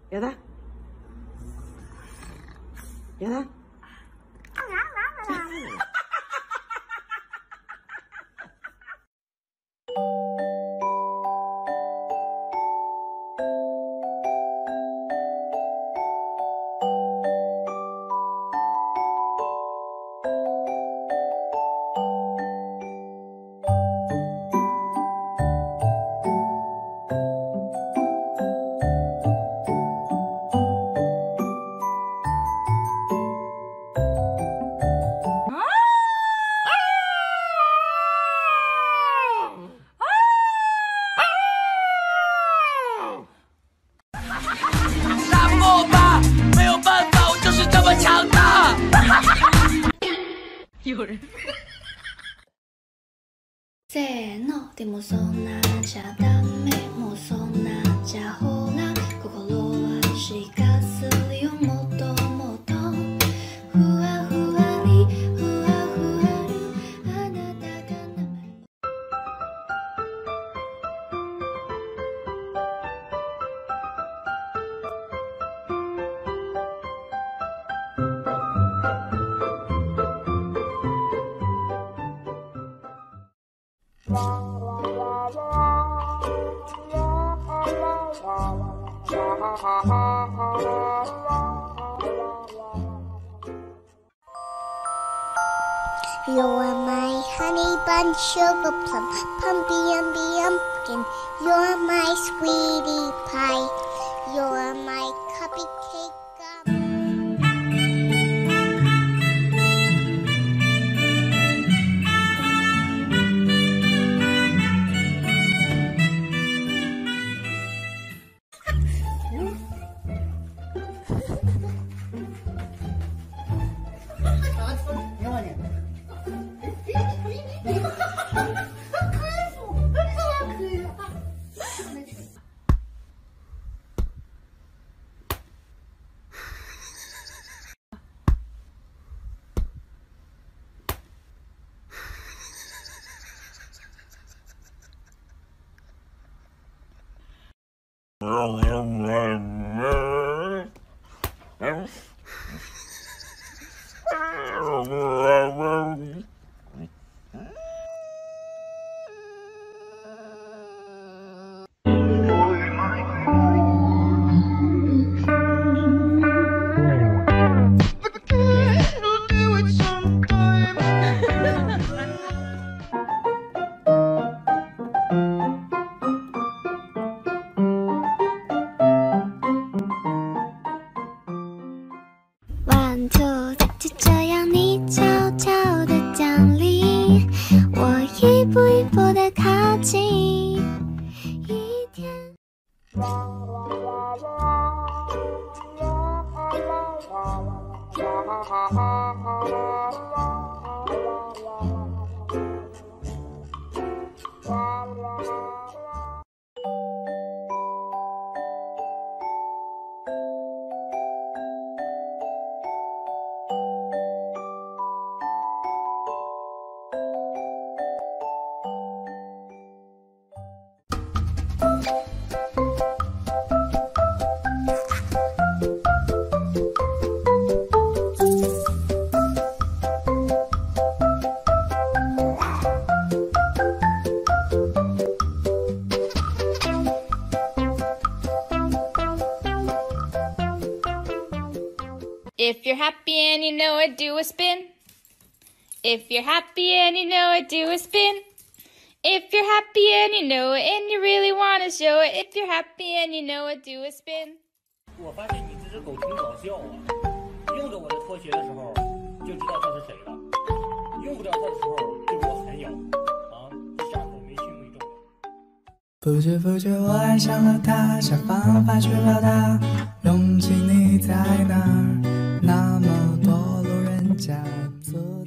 有的，有的。 有人。せーの、でもそんなじゃダメ、もうそんなじゃほら、心はしかするよ、もっともっと。ふわふわり、ふわふわり、あなたが名前。 You are my honey bun, sugar plum, pumpy umby umpkin. You are my sweetie pie. You are my cupcake gum. One two， 就这样你悄悄的降临，我一步一步的靠近。一天。 If you're happy and you know it, do a spin. If you're happy and you know it, do a spin. If you're happy and you know it and you really want to show it. If you're happy and you know it, do a spin. 我发现你这只狗挺搞笑啊，用着我的拖鞋的时候就知道它是谁了，用不着它的时候就给我狠咬啊，下口没轻没重。 不知不觉我爱上了他，想方法去表达，用尽你在哪儿，那么多路人甲。